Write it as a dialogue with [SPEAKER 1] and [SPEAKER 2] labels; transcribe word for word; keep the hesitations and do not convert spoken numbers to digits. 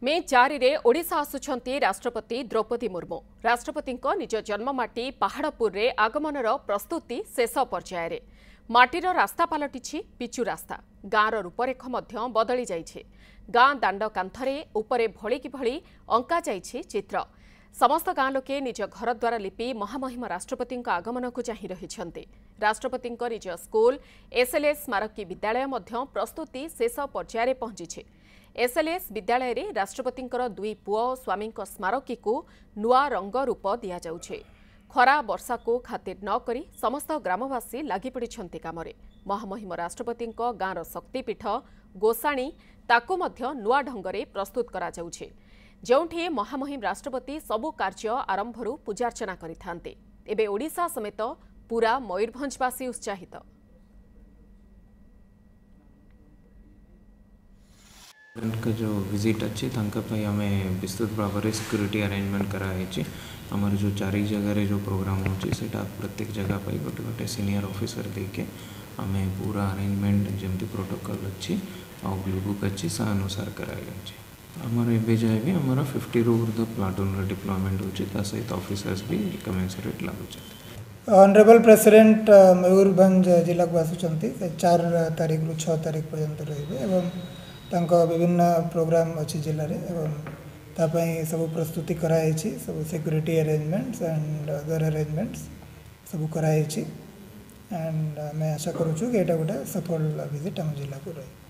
[SPEAKER 1] मे चारि रे ओडिशा आसुछंती राष्ट्रपति द्रौपदी मुर्मू। राष्ट्रपति निज जन्ममाटी पहाड़पुर रे आगमनर प्रस्तुति शेष पर्याय रे। माटीर रास्ता पलटिछि पिचु रास्ता। गाँर रूपरेख मध्य बदली जाइछे। गाँ दांड कांथरे उपरे भଳି कि भଳି अंका जाइछे चित्र। समस्त गाँ लोके निज घर द्वार लिपि महामहिम राष्ट्रपति आगमन को चाहि रहिछंती। राष्ट्रपति निज स्कूल एसएलएस स्मारकी विद्यालय मध्य प्रस्तुति शेष पर्याय रे पहुंचीछे। एसएलएस विद्यालय रे राष्ट्रपति दुई पुओ स्वामी स्मारकी को नुआ रंग रूप दिया जाउछे। खरा वर्षा को खातिर न करी समस्त ग्रामवासी लागि पड़िछंती कामरे। महामहिम राष्ट्रपति गाँर शक्तिपीठ गोसाणी ताकू मध्य नुआ ढंगरे प्रस्तुत करा जाउछे। जोंठी महामहिम राष्ट्रपति सबु कार्य आरंभरू पूजार्चना करिथांते। एबे ओडिशा समेत पूरा मयूरभंजवासी उत्साहित।
[SPEAKER 2] का जो विजिट अच्छी हमें विस्तृत भाव में सिक्योरिटी अरेंजमेंट कराई। आमर जो चार जगह जो प्रोग्राम होता प्रत्येक जगह पर गोटे गोटे सीनियर ऑफिसर देके आम पूरा अरेंजमेंट जमती प्रोटोकॉल अच्छी आ ब्लू बुक अच्छी से अनुसार कराई। आमर एवं जाए भी आमर फिफ्टी रु ऊर्ध प्लाटून डिप्लॉयमेंट होता सहित ऑफिसर्स भी कमेंसरेट लगुच।
[SPEAKER 3] ऑनरेबल प्रेसिडेंट मयूरभंज जिला को आसुचंती चार तारीख रु छह तारीख पर्यंत रहिबे। तांको विभिन्न प्रोग्राम अच्छी जिले में एवं तापाई सब प्रस्तुति कराई सब security arrangements and other arrangements सब कराई एंड मैं आशा करूँ कि एटा गोटे सफल विजिट आम जिला को रही।